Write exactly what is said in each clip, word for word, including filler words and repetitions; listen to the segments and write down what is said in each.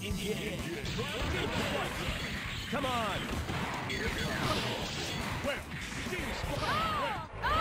Engage. Come on. Well, Team Spark.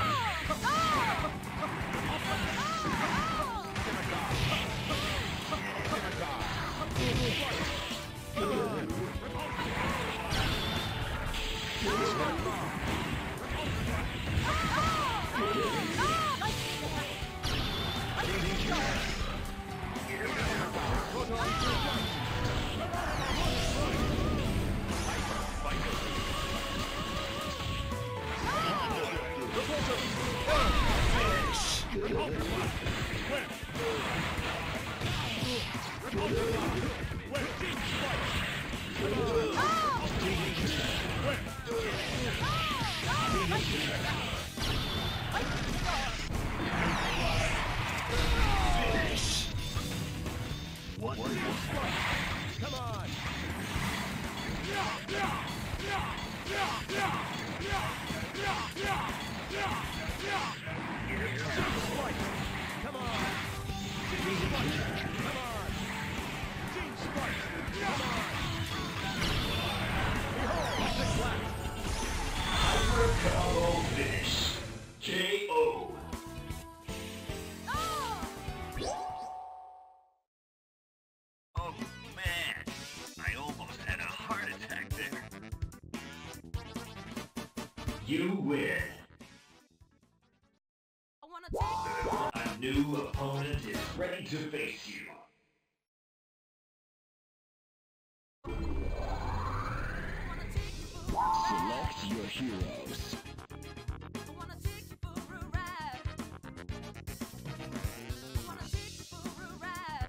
You win. I wanna take A new opponent is ready to face you. Select your heroes. I wanna take you for a ride. I wanna take you for a ride.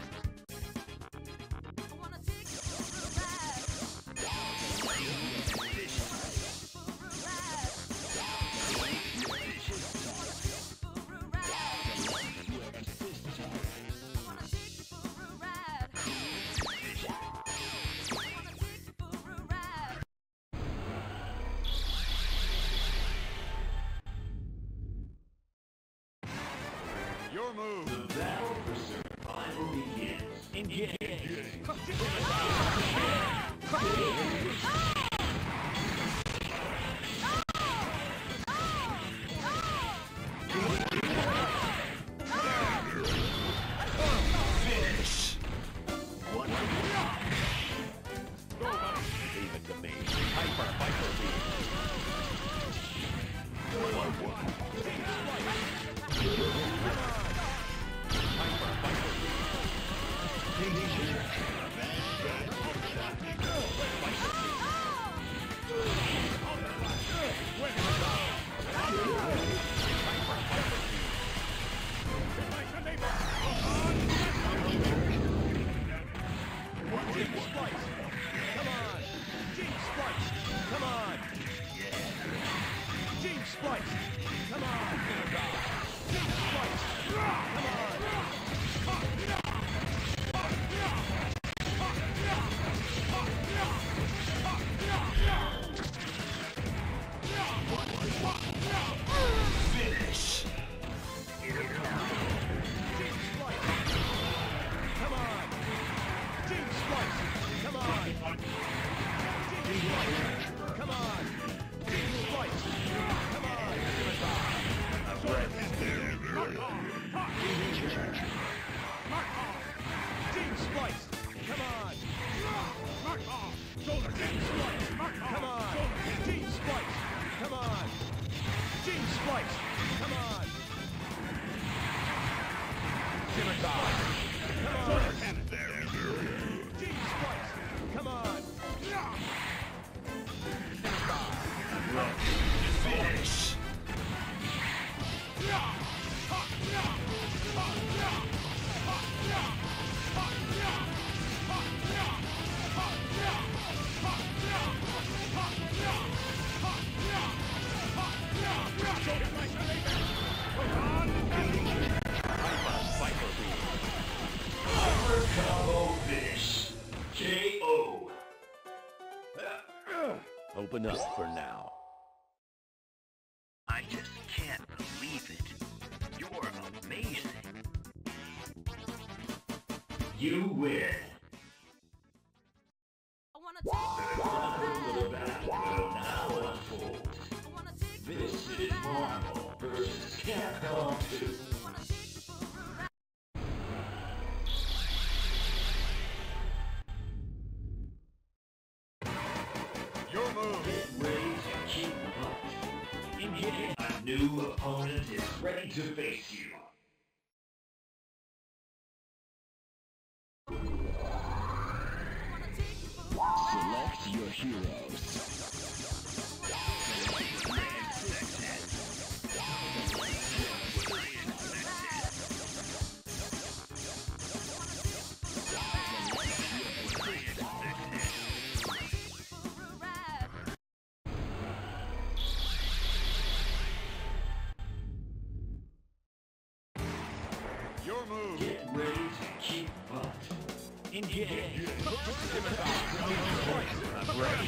I wanna take you for a ride. For a ride. For a ride. Your move. The battle for survival begins. Engage. Finish. One. Leave it to me. Hyper, Viper Beam. One, one. Hyper, Viper Team Splice. Come on. Team Splice. Come on. Team Splice. Come on. Team Splice. Come Finish. Team Splice. Come on. Team Splice. Come on. Team Splice. Come on. Team Splice. Come on. Team Splice. Come on. Shoulder. Team Splice. Come on. Team Splice. Come on. Team Splice. Come on. Scimitar. Come on. Team Splice. Come on. Finish. Hyper combo finish. K O. Open up for now. I just can't believe it. You're amazing. You win. Call two. Your move. Get ready to keep up. Engage. A new opponent is ready to face you. Select your heroes. Your move. Get ready to keep up. Engage. I'm ready.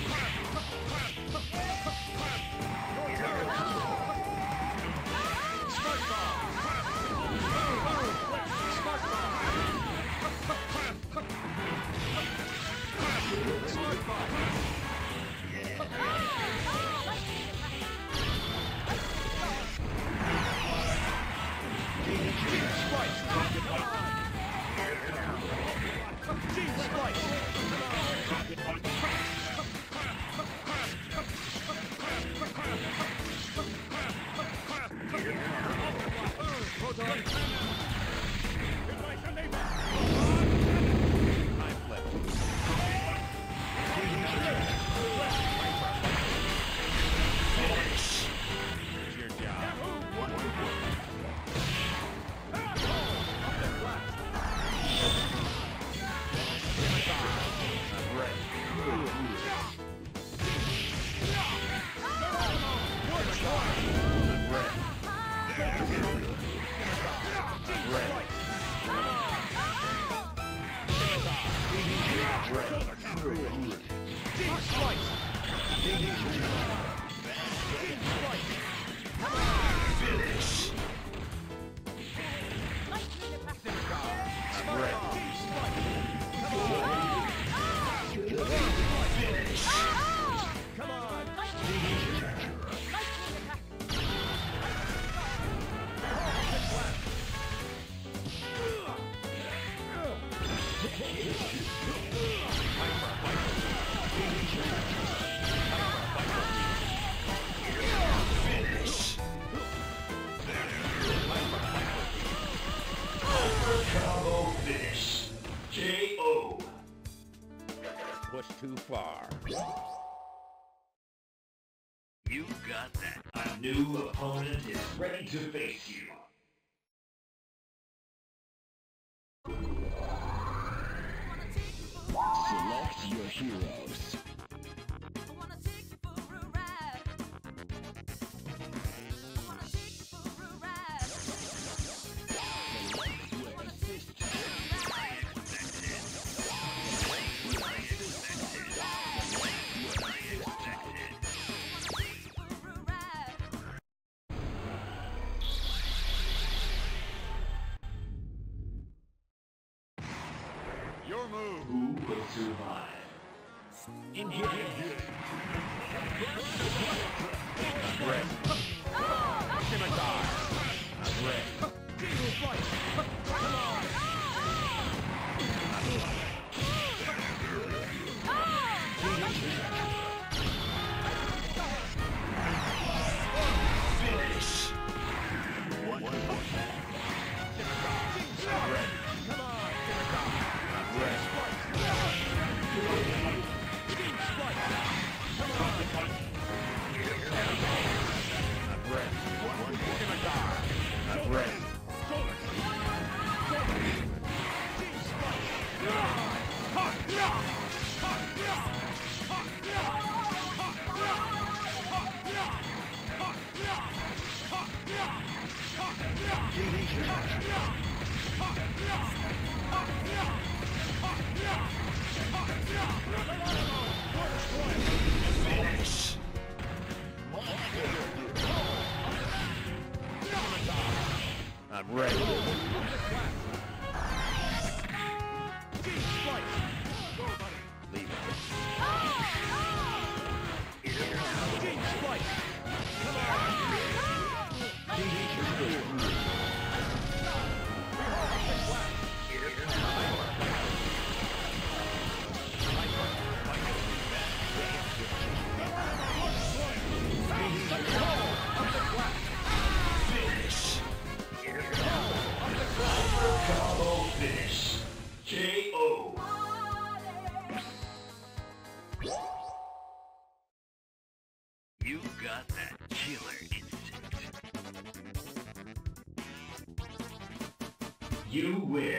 Combo finish. K O. Push too far. You got that. A new opponent is ready to face you. Select your heroes. Your move. Who will survive? Engage. I'm ready. Scimitar. I'm ready. Eagle Flight. Come on. Finish. I'm ready. Come on. I'm ready. Team Spike. Come on. I'm ready. Scimitar. I'm ready. Team Spike. Finish. I'm ready. Team Spike. Go, buddy. Leave it. Team Spike. Come on. You win.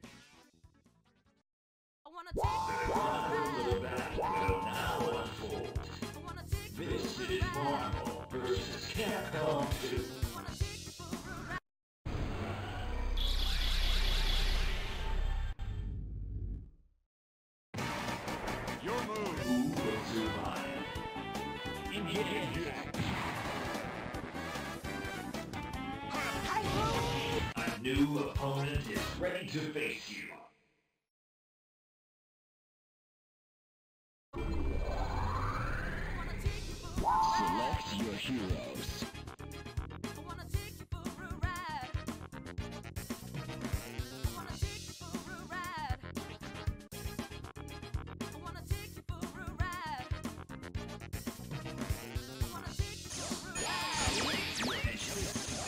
I wanna The take chronicles of the battle will now unfold. I wanna take you This for a is ride. Marvel versus Capcom two. I wanna take you for a ride. Your move. Who will survive? Engage. A new opponent is ready to face you. I wanna take you for a ride. Select your heroes. I wanna take you for a ride. I wanna take you for a ride. I wanna take you for a ride. I wanna take you for a ride.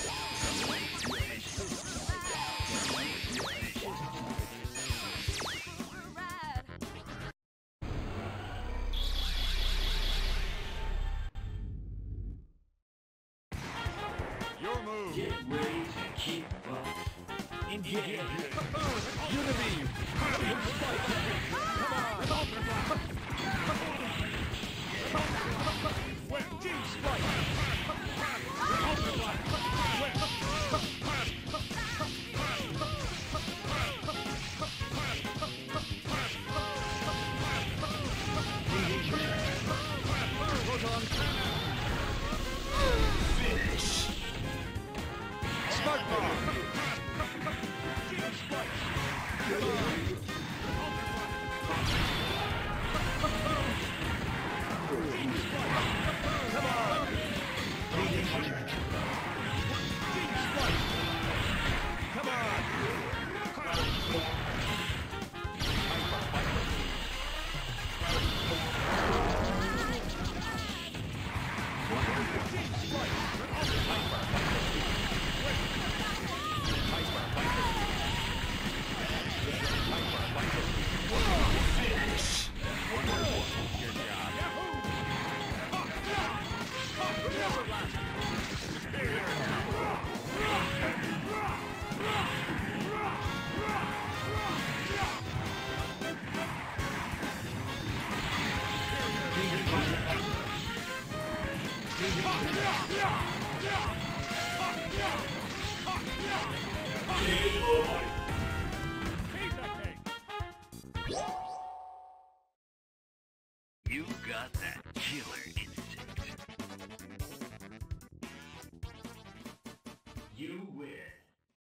For a ride. Your move. Get ready to kick butt. Engage. Unibeam. Web G-Spike. Finish. Smart Bomb. G-Spike. Come on. G-Spike. Come on. You got that killer